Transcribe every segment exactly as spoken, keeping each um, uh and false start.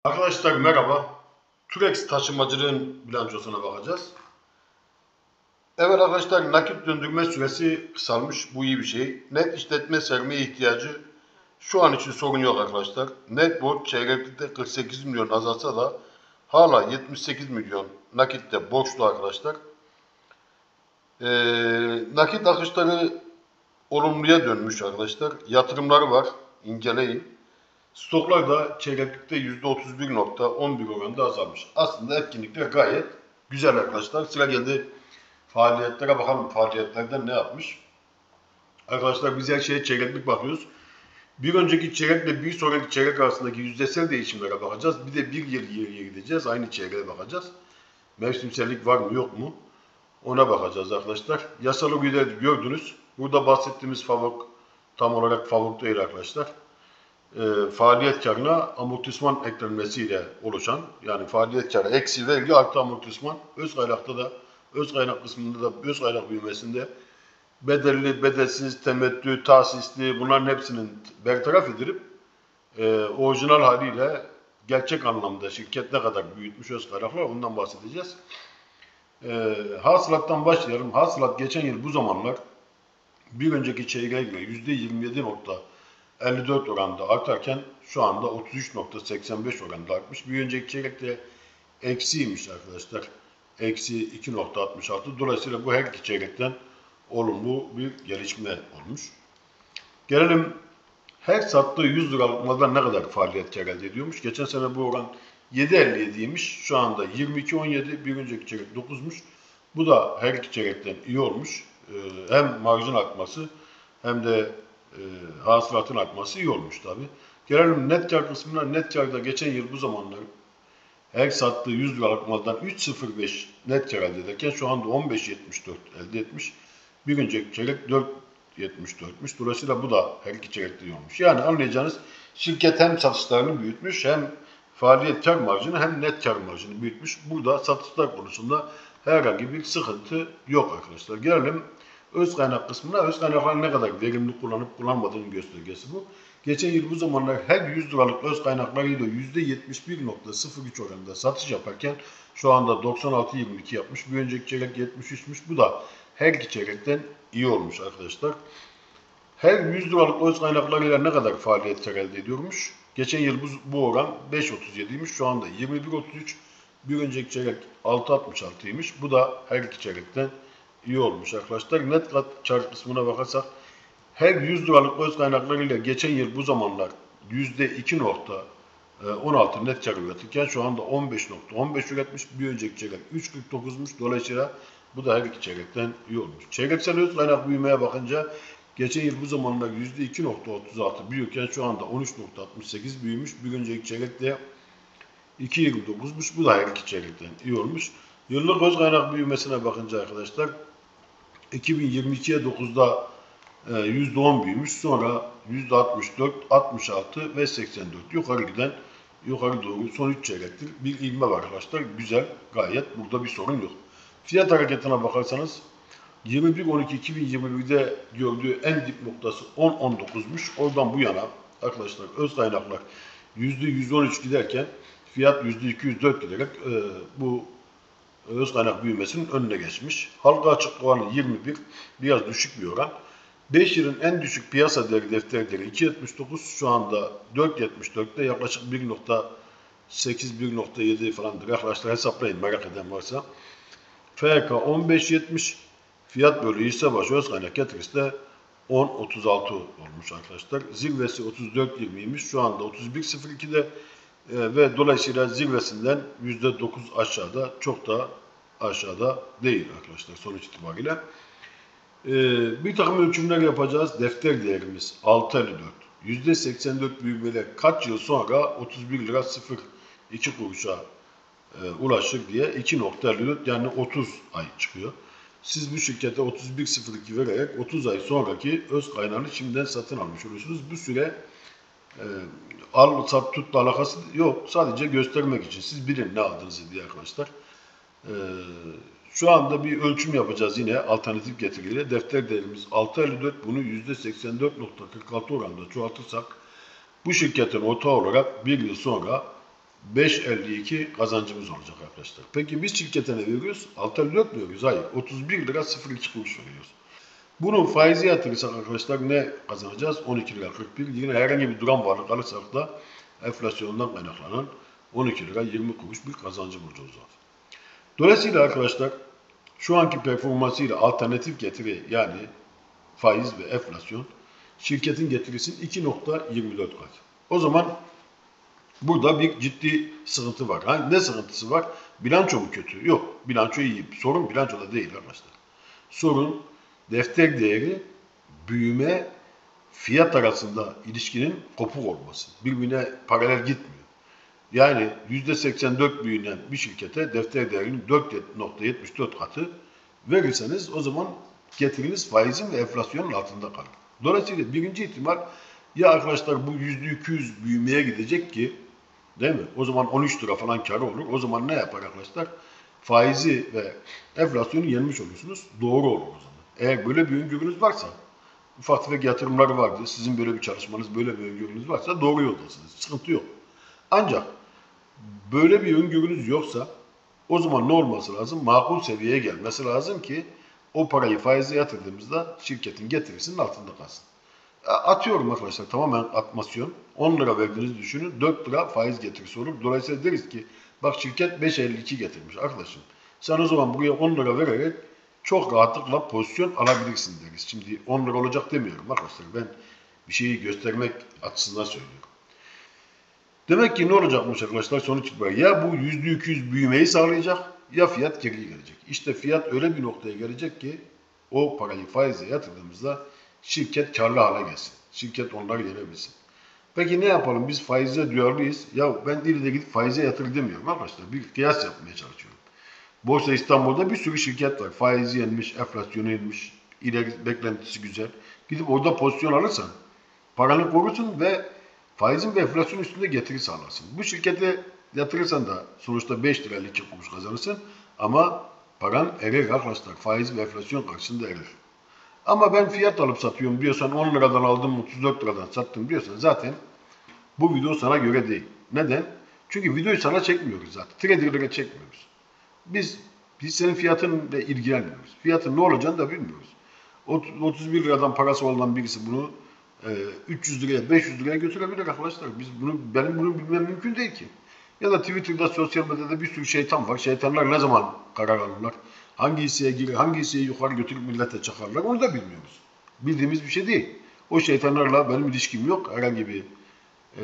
Arkadaşlar merhaba. Turex taşımacılığın bilançosuna bakacağız. Evet arkadaşlar, nakit döndürme süresi kısalmış. Bu iyi bir şey. Net işletme sermaye ihtiyacı şu an için sorun yok arkadaşlar. Net borç çeyreklikte kırk sekiz milyon azalsa da hala yetmiş sekiz milyon nakitte borçlu arkadaşlar. Ee, nakit akışları olumluya dönmüş arkadaşlar. Yatırımları var. İnceleyin. Stoklar da çeyreklikte yüzde otuz bir nokta on bir oranında azalmış. Aslında etkinlikler gayet güzel arkadaşlar. Sıra geldi faaliyetlere bakalım. Faaliyetlerden ne yapmış? Arkadaşlar biz her şeye çeyreklik bakıyoruz. Bir önceki çeyrekle bir sonraki çeyrek arasındaki yüzdesel değişimlere bakacağız. Bir de bir yıl geriye gideceğiz. Aynı çeyreğe bakacağız. Mevsimsellik var mı yok mu? Ona bakacağız arkadaşlar. Yasal uyguları gördünüz. Burada bahsettiğimiz favok tam olarak favok değil arkadaşlar. E, faaliyet karına amortisman eklenmesiyle oluşan, yani faaliyet karı eksi vergi artı amortisman, öz kaynakta da öz kaynak kısmında da öz kaynak büyümesinde bedelli, bedelsiz, temettü, tahsisli bunların hepsinin bertaraf edilip e, orijinal haliyle gerçek anlamda şirket ne kadar büyütmüş öz kaynaklar ondan bahsedeceğiz. E, hasılattan başlayalım. Hasılat geçen yıl bu zamanlar bir önceki çeyreğe göre yüzde yirmi yedi nokta elli dört oranda artarken şu anda otuz üç nokta seksen beş oranda artmış. Bir önceki çeyrekte eksiymiş arkadaşlar. Eksi iki nokta altmış altı. Dolayısıyla bu her iki çeyrekten olumlu bir gelişme olmuş. Gelelim her sattığı yüz liralık maldan ne kadar faaliyet kar elde ediyormuş. Geçen sene bu oran yedi elli yediymiş. Şu anda yirmi iki on yedi. Bir önceki çeyrek dokuzmuş. Bu da her iki çeyrekten iyi olmuş. Hem marjin artması hem de e, hasılatın artması iyi olmuş tabi. Gelelim net kar kısmına. Net karda geçen yıl bu zamanlar her sattığı yüz liralık maldan üç virgül sıfır beş net kar elde ederken şu anda on beş virgül yetmiş dört elde etmiş. Bir önceki çeyrek dört virgül yetmiş dörtmüş. Dolayısıyla bu da her iki çeyrekte iyi olmuş. Yani anlayacağınız şirket hem satışlarını büyütmüş hem faaliyet kar marjını hem net kar marjını büyütmüş. Burada satışlar konusunda herhangi bir sıkıntı yok arkadaşlar. Gelelim öz kaynak kısmına. Öz kaynakların ne kadar verimli kullanıp kullanmadığının göstergesi bu. Geçen yıl bu zamanlar her yüz liralık öz kaynaklarıyla yüzde yetmiş bir nokta sıfır üç oranında satış yaparken şu anda doksan altı virgül yirmi iki yapmış. Bir önceki çeyrek yetmiş üçmüş. Bu da her iki çeyrekten iyi olmuş arkadaşlar. Her yüz liralık öz kaynaklarıyla ne kadar faaliyet kar elde ediyormuş? Geçen yıl bu, bu oran beş virgül otuz yediymiş. Şu anda yirmi bir virgül otuz üç. Bir önceki çeyrek altı virgül altmış altıymış. Bu da her iki çeyrekten iyi olmuş arkadaşlar. Net kar kısmına bakarsak her yüz liralık öz kaynaklarıyla geçen yıl bu zamanlar yüzde iki nokta on altı net kar üretirken şu anda on beş nokta on beş üretmiş. Bir önceki çeyrek üç virgül kırk dokuzmuş. Dolayısıyla bu da her iki çeyrekten iyi olmuş. Çeyreksel öz kaynak büyümeye bakınca geçen yıl bu zamanlar yüzde iki nokta otuz altı büyürken şu anda on üç nokta altmış sekiz büyümüş. Bir önceki çeyrekte iki virgül yirmi dokuzmuş. Bu da her iki çeyrekten iyi olmuş. Yıllık öz kaynak büyümesine bakınca arkadaşlar iki bin yirmi ikiye dokuzda yüzde on büyümüş. Sonra yüzde altmış dört, altmış altı ve seksen dört. Yukarı giden, yukarı doğru son üç çeyrektir bir ivme var arkadaşlar. Güzel, gayet burada bir sorun yok. Fiyat hareketine bakarsanız yirmi bir on iki iki bin yirmi birde gördüğü en dip noktası on on dokuzmuş. Oradan bu yana arkadaşlar öz kaynaklar yüzde yüz on üç giderken fiyat yüzde iki yüz dört giderek e, bu öz kaynak büyümesinin önüne geçmiş. Halka açık oranı yirmi bir, biraz düşük bir oran. beş yılın en düşük piyasa değeri defterleri iki virgül yetmiş dokuz, şu anda dört virgül yetmiş dörtte, yaklaşık bir virgül sekiz bir virgül yedi falandır. Arkadaşlar hesaplayın merak eden varsa. F K on beş virgül yetmiş, fiyat bölü hisse başı öz kaynak getirisi de on virgül otuz altı olmuş arkadaşlar. Zirvesi otuz dört virgül yirmiymiş. Şu anda otuz bir virgül sıfır iki'de e, ve dolayısıyla zirvesinden yüzde dokuz aşağıda, çok da aşağıda değil arkadaşlar sonuç itibariyle. Ee, bir takım ölçümler yapacağız. Defter değerimiz altı virgül elli dört. yüzde seksen dört büyümeyle kaç yıl sonra otuz bir lira sıfır iki kuruşa e, ulaşır diye iki virgül elli dört, yani otuz ay çıkıyor. Siz bu şirkete otuz bir virgül sıfır iki vererek otuz ay sonraki öz kaynağını şimdiden satın almış oluyorsunuz. Bu süre e, al sat tutla alakası yok. Sadece göstermek için. Siz bilin ne aldığınızı diye arkadaşlar. Ee, şu anda bir ölçüm yapacağız yine alternatif getiriyle. Defter değerimiz altı virgül elli dört, bunu yüzde seksen dört nokta kırk altı oranında çoğaltırsak bu şirketin ortağı olarak bir yıl sonra beş elli iki kazancımız olacak arkadaşlar. Peki biz şirkete ne veriyoruz? altı elli dört mi veriyoruz? Hayır. otuz bir lira sıfır iki kuruş veriyoruz. Bunu faizi yatırırsak arkadaşlar ne kazanacağız? on iki lira kırk bir. Yine herhangi bir duran varlık alırsak da enflasyondan kaynaklanan on iki lira yirmi kuruş bir kazancı bulacağız. Dolayısıyla arkadaşlar şu anki performansıyla alternatif getiri yani faiz ve enflasyon şirketin getirisinin iki nokta yirmi dört kat. O zaman burada bir ciddi sıkıntı var. Ha, ne sıkıntısı var? Bilanço mu kötü? Yok. Bilanço iyi. Sorun bilançoda değil arkadaşlar. Sorun defter değeri, büyüme, fiyat arasında ilişkinin kopuk olması. Birbirine paralel gitmiyor. Yani yüzde seksen dört büyüyen bir şirkete defter değerinin dört nokta yetmiş dört katı verirseniz o zaman getiriniz faizin ve enflasyonun altında kalır. Dolayısıyla birinci ihtimal ya arkadaşlar bu yüzde iki yüz büyümeye gidecek ki değil mi? O zaman on üç lira falan karı olur. O zaman ne yapar arkadaşlar? Faizi ve enflasyonu yenmiş olursunuz. Doğru olur o zaman. Eğer böyle bir öngörünüz varsa, ufak tefek yatırımlar vardı, sizin böyle bir çalışmanız, böyle bir öngörünüz varsa doğru yoldasınız. Sıkıntı yok. Ancak böyle bir öngörünüz yoksa o zaman ne olması lazım? Makul seviyeye gelmesi lazım ki o parayı faize yatırdığımızda şirketin getirisinin altında kalsın. Atıyorum arkadaşlar tamamen atmasyon. on lira verdiğinizi düşünün. dört lira faiz getirisi olur. Dolayısıyla deriz ki bak şirket beş elli iki getirmiş arkadaşım. Sen o zaman buraya on lira vererek çok rahatlıkla pozisyon alabilirsin deriz. Şimdi on lira olacak demiyorum arkadaşlar. Ben bir şeyi göstermek açısından söylüyorum. Demek ki ne olacakmış arkadaşlar sonuç itibariyle? Ya bu yüzde iki yüz büyümeyi sağlayacak ya fiyat geriye gelecek. İşte fiyat öyle bir noktaya gelecek ki o parayı faize yatırdığımızda şirket karlı hale gelsin. Şirket onları yenebilsin. Peki ne yapalım? Biz faize duyarlıyız. Ya ben ileride gidip faize yatır demiyorum arkadaşlar. Bir kıyas yapmaya çalışıyorum. Borsa İstanbul'da bir sürü şirket var. Faizi yenmiş, enflasyonu yenmiş, ileri beklentisi güzel. Gidip orada pozisyon alırsan paranı korursun ve faizin ve enflasyon üstünde getiri sağlarsın. Bu şirkete yatırırsan da sonuçta beş lira iki kuruş kazanırsın ama paran erir arkadaşlar. Faiz ve enflasyon karşısında erir. Ama ben fiyat alıp satıyorum diyorsan on liradan aldım otuz dört liradan sattım diyorsan zaten bu video sana göre değil. Neden? Çünkü videoyu sana çekmiyoruz zaten. Traderlere çekmiyoruz. Biz hissenin fiyatıyla ilgilenmiyoruz. Fiyatın ne olacağını da bilmiyoruz. otuz bir liradan parası olan birisi bunu üç yüz liraya, beş yüz liraya götürebilir arkadaşlar. Biz bunu, benim bunu bilmem mümkün değil ki. Ya da Twitter'da, sosyal medyada bir sürü şeytan var. Şeytanlar ne zaman karar alırlar? Hangi hisseye girer, hangi hisseyi yukarı götürüp millete çakarlar onu da bilmiyoruz. Bildiğimiz bir şey değil. O şeytanlarla benim ilişkim yok. Herhangi bir e,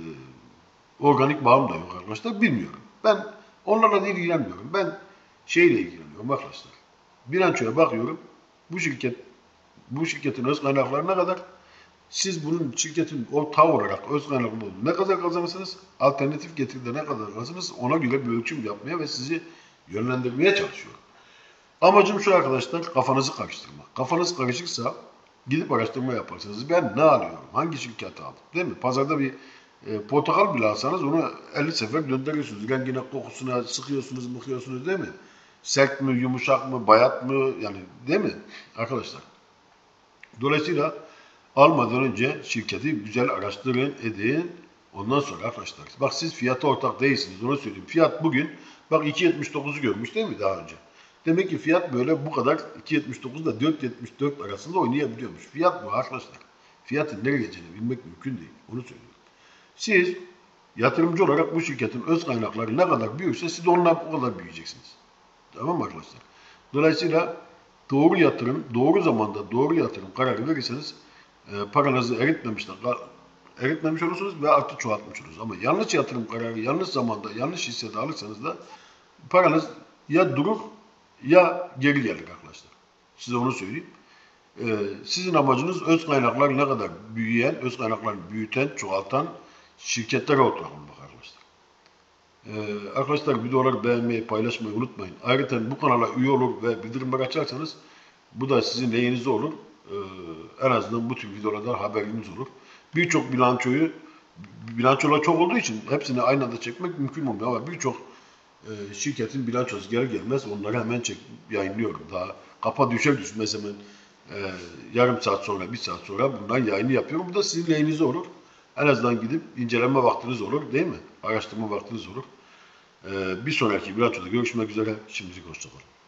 organik bağım da yok arkadaşlar. Bilmiyorum. Ben onlarla da ilgilenmiyorum. Ben şeyle ilgileniyorum arkadaşlar. Bilançoya bakıyorum. Bu şirket, bu şirketin öz kaynakları ne kadar? Siz bunun şirketin o tav olarak öz kaynaklı ne kadar kazanırsınız? Alternatif getiride ne kadar kazanırsınız? Ona göre bir ölçüm yapmaya ve sizi yönlendirmeye çalışıyorum. Amacım şu arkadaşlar, kafanızı karıştırmak. Kafanız karışırsa gidip araştırma yaparsınız. Ben ne alıyorum? Hangi şirketi aldım? Değil mi? Pazarda bir e, portakal bile alsanız onu elli sefer döndürüyorsunuz. Rengine, kokusuna sıkıyorsunuz, mıkıyorsunuz değil mi? Sert mi, yumuşak mı, bayat mı? Yani değil mi? Arkadaşlar. Dolayısıyla almadan önce şirketi güzel araştırın, edin. Ondan sonra arkadaşlar. Bak siz fiyata ortak değilsiniz. Onu söyleyeyim. Fiyat bugün bak iki yetmiş dokuzu görmüş değil mi daha önce? Demek ki fiyat böyle bu kadar iki yetmiş dokuz ile dört yetmiş dört arasında oynayabiliyormuş. Fiyat bu arkadaşlar. Fiyatın nereye geleceğini bilmek mümkün değil. Onu söylüyorum. Siz yatırımcı olarak bu şirketin öz kaynakları ne kadar büyürse siz de onunla o kadar büyüyeceksiniz. Tamam mı arkadaşlar? Dolayısıyla doğru yatırım, doğru zamanda doğru yatırım kararı verirseniz e, paranızı eritmemişler, eritmemiş olursunuz ve artı çoğaltmış olursunuz. Ama yanlış yatırım kararı, yanlış zamanda, yanlış hissede alırsanız da paranız ya durur ya geri gelir arkadaşlar. Size onu söyleyeyim. Ee, sizin amacınız öz kaynaklar ne kadar büyüyen, öz kaynaklarını büyüten, çoğaltan şirketlere ortak olmak arkadaşlar. Ee, arkadaşlar videoları beğenmeyi, paylaşmayı unutmayın. Ayrıca bu kanala üye olur ve bildirimleri açarsanız bu da sizin lehinize olur. Ee, en azından bu tür videolardan haberiniz olur. Birçok bilançoyu, bilançolar çok olduğu için hepsini aynı anda çekmek mümkün olmuyor ama birçok e, şirketin bilançosu gelir gelmez onları hemen çek, yayınlıyorum. Daha kapa düşer düşmez hemen e, yarım saat sonra, bir saat sonra bundan yayını yapıyorum. Bu da sizin lehinize olur. En azından gidip inceleme vaktiniz olur değil mi? Araştırma vaktiniz olur. Ee, bir sonraki bilançoda görüşmek üzere. Şimdilik hoşçakalın.